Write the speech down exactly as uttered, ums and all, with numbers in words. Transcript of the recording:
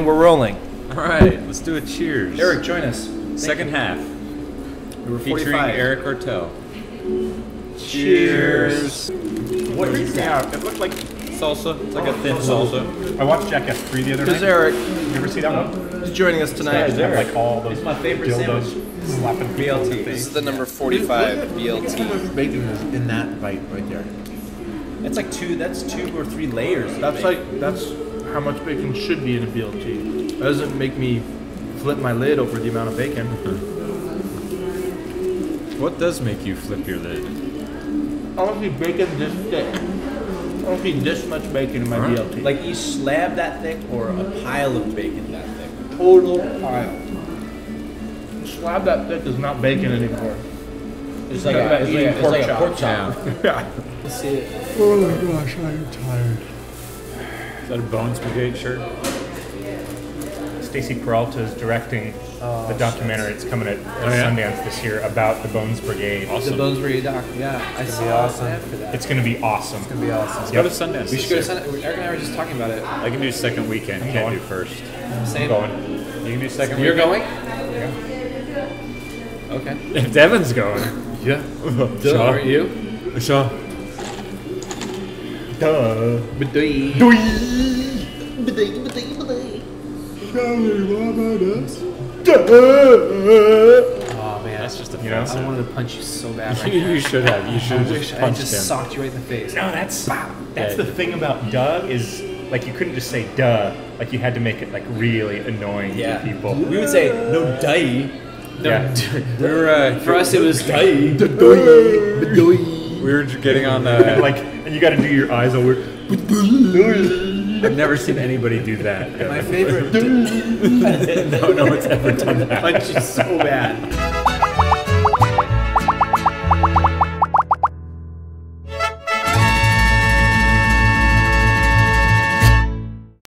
And we're rolling. All right, let's do a cheers. Eric, join us. Second half. Number Featuring forty-five. Eric Ortel. Cheers. What is that? It looked like Salsa. It's like a thin salsa. I watched Jackass three the other This is night. Eric. You ever see that one? He's joining us tonight. They have, like all those It's my favorite dildos sandwich. slapping B L T. people in the This face. is the number forty-five B L T. How much bacon is in that bite right there? That's like two. That's two or three layers. of That's bacon. like that's how much bacon should be in a B L T. That doesn't make me flip my lid over the amount of bacon. What does make you flip your lid? I don't see bacon this thick. I don't see this much bacon in my Huh? B L T. Like each slab that thick or a pile of bacon that thick? total pile. Slab that thick is not bacon anymore. It's like a, it's like a, it's like a pork chop. Yeah. Let's see it. Oh my gosh, I am tired. Is that a Bones Brigade shirt? Stacy Peralta is directing Oh, the documentary. It's coming at, at Oh, yeah? Sundance this year about the Bones Brigade. The Bones Brigade doc. Yeah, I It's saw gonna be awesome. that for that. It's going to be awesome. It's gonna be awesome. Let's go to Sundance. We this should go to year. Sunday. Eric and I were just talking about it. I can do second weekend. You I'm can't going. do first. Same. Going. You can do second You're weekend. going? Okay. If Devin's going. Yeah. Duh, aren't you? Sure. Duh. Oh man, That's just a You know? I wanted to punch you so bad right You, now. you should have. You should I have wish just I punched just him. socked you right in the face. No, that's that's Yeah. the thing about duh is like you couldn't just say duh. Like you had to make it like really annoying Yeah. to people. We would say no die. No, Yeah. We were, uh, for us it was die. we were getting on. And Uh, like, and you got to do your eyes all weird. I've never seen anybody do that. My favorite. no, no one's ever done that. punch you so bad.